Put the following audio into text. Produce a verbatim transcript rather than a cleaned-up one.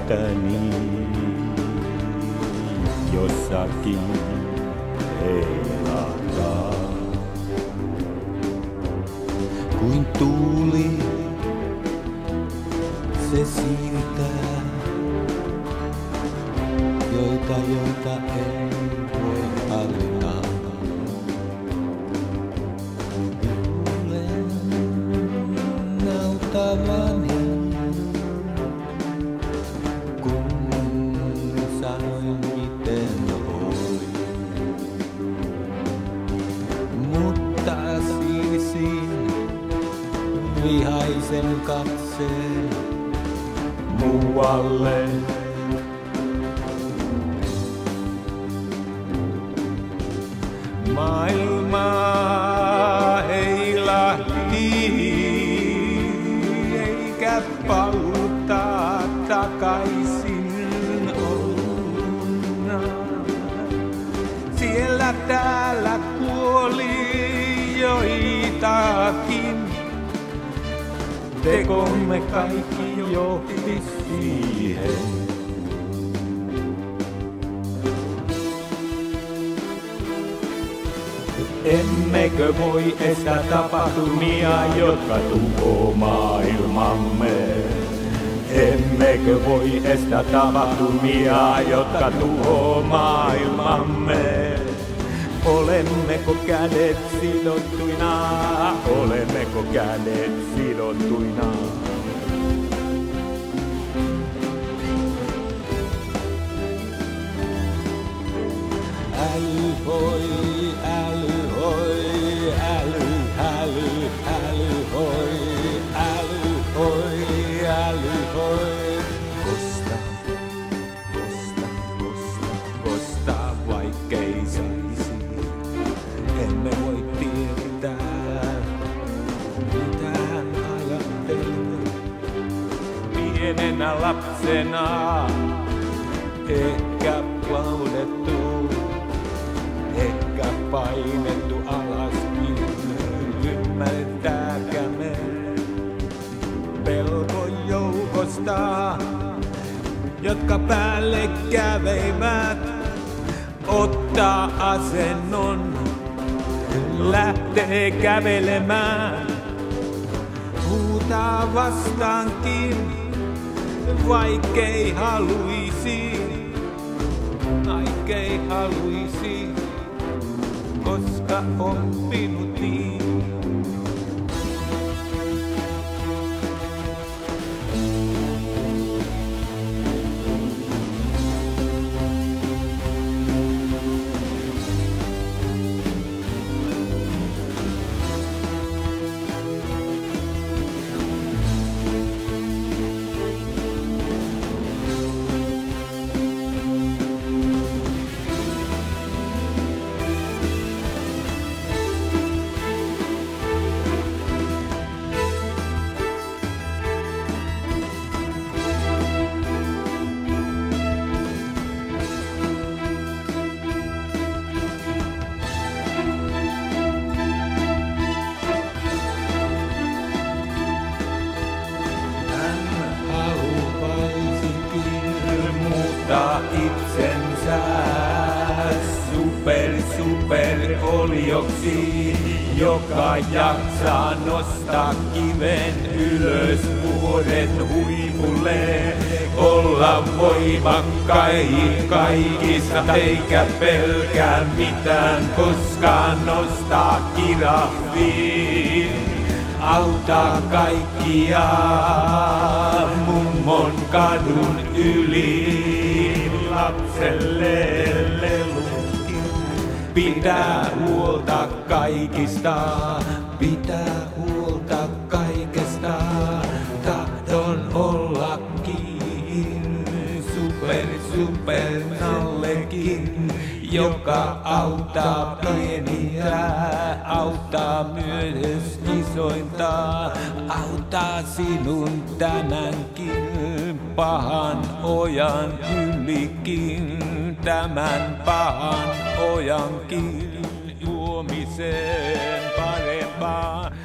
sydäntäni jossakin heilataan. Kuin tuuli se siirtää, joita, joita ei voi hallita. Olen nautavani, kun sanoin miten oli. Mutta siirsin vihaisen katseen muualle. Maailma heilahti, eikä paluta takaisin olla. Siellä täällä kuoli joitakin, tekomme kaikki johti siihen. Emmekö voi estää tapahtumia, jotka tuhoaa maailmamme? Emmekö voi estää tapahtumia, jotka tuhoaa maailmamme? Olemmeko kädet sidottuina? Olemmeko kädet sidottuina? Äly hoi, äly hoi, äly, äly, äly hoi, äly hoi, äly hoi. Kosta, kosta, kosta, kosta, vaikkei saisi. Emme voi tietää, mitä hän ajattelee. Pienenä lapsena ehkä laulettu, ehkä painettu alaskin. Ymmärtääkö me pelko joukosta, jotka päälle käveivät, ottaa asennon, lähtee kävelemään, huutaa vastaankin, vaikkei haluisi, vaikkei haluisi, koska oppinut niin. Itsensä super super olioksi, joka jaksaa nostaa kiven ylös vuoden huipulle, olla voimakkain kaikista eikä pelkää mitään, koskaan nostaa kirahviin, auttaa kaikkia mummon kadun yli. Lapselle lelukin, pitää huolta kaikista, pitää huolta kaikesta, tahdon ollakin super super nallekin, joka auttaa pieniä, auttaa myös isointa, auttaa sinun tämänkin pahan ojan ylikin, tämän pahan ojankin juomiseen parempaa.